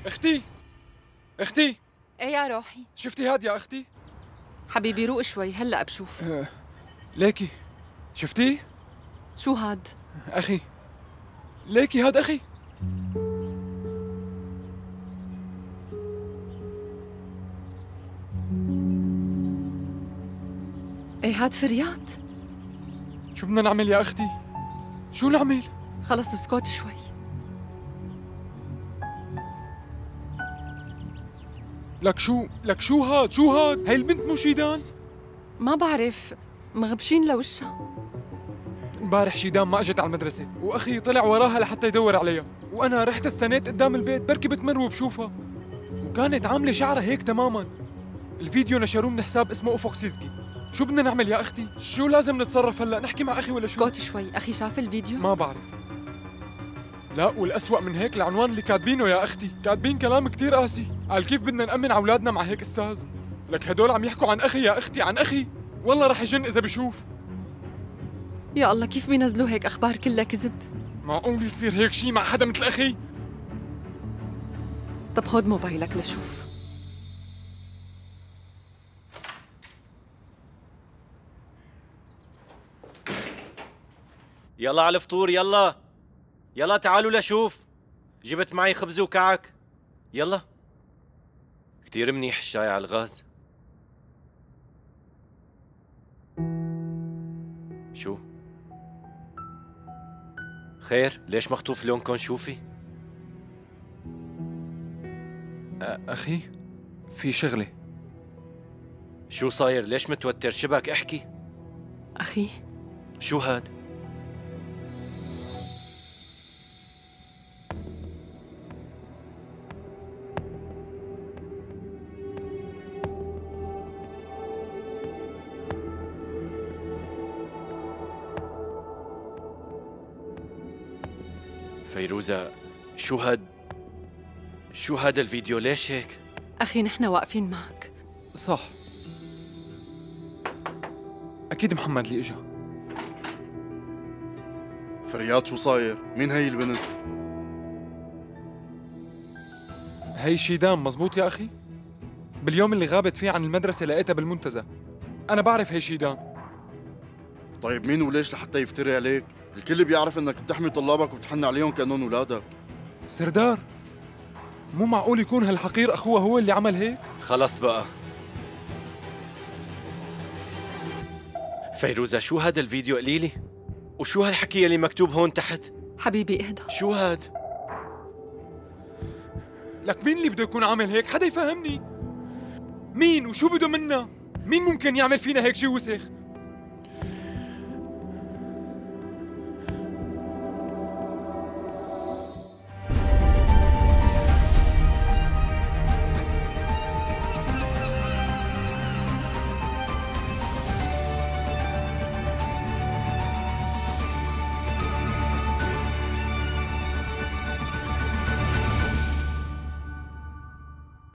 اختي اختي، ايه يا روحي؟ شفتي هاد يا اختي؟ حبيبي روق شوي، هلا بشوف. ليكي شفتيه؟ شو هاد؟ اخي، ليكي هاد اخي. ايه هاد فريات؟ شو بدنا نعمل يا اختي؟ شو نعمل؟ خلص اسكت شوي. لك شو هاد؟ هاي البنت مو شيدان؟ ما بعرف، مغبشين لوشها. امبارح شيدان ما اجت على المدرسة، واخي طلع وراها لحتى يدور عليها، وانا رحت استنيت قدام البيت بركي بتمر وبشوفها، وكانت عاملة شعرها هيك تماما. الفيديو نشروه من حساب اسمه افق سيزكي. شو بدنا نعمل يا اختي؟ شو لازم نتصرف هلا؟ نحكي مع اخي ولا شو؟ اسكت شوي، اخي شاف الفيديو؟ ما بعرف. لا، والأسوأ من هيك العنوان اللي كاتبينه يا اختي، كاتبين كلام كتير قاسي، قال كيف بدنا نأمن على اولادنا مع هيك استاذ. لك هدول عم يحكوا عن اخي يا اختي، عن اخي، والله رح يجن اذا بشوف. يا الله، كيف بينزلوا هيك اخبار كلها كذب؟ معقول يصير هيك شيء مع حدا مثل اخي؟ طب خذ موبايلك لشوف. يلا على الفطور، يلا يلا تعالوا لشوف. جبت معي خبز وكعك. يلا. كتير منيح الشاي على الغاز. شو؟ خير، ليش مخطوف لونكم؟ شوفي. اخي، في شغلة. شو صاير؟ ليش متوتر؟ شبك؟ احكي. اخي، شو هاد؟ فيروزة، شو هذا الفيديو؟ ليش هيك؟ اخي نحن واقفين معك. صح، اكيد محمد اللي اجا. فريات، شو صاير؟ مين هي البنت؟ هي شيدان، مزبوط يا اخي؟ باليوم اللي غابت فيه عن المدرسة لقيتها بالمنتزه. انا بعرف هي شيدان. طيب مين وليش لحتى يفتري عليك؟ الكل بيعرف انك بتحمي طلابك وبتحن عليهم كانهم اولادك. سردار، مو معقول يكون هالحقير اخوها هو اللي عمل هيك؟ خلص بقى. فيروزة، شو هذا الفيديو؟ قليلي. وشو هالحكي اللي مكتوب هون تحت؟ حبيبي اهدى. شو هاد؟ لك مين اللي بده يكون عامل هيك؟ حدا يفهمني. مين وشو بده منا؟ مين ممكن يعمل فينا هيك شي وسخ؟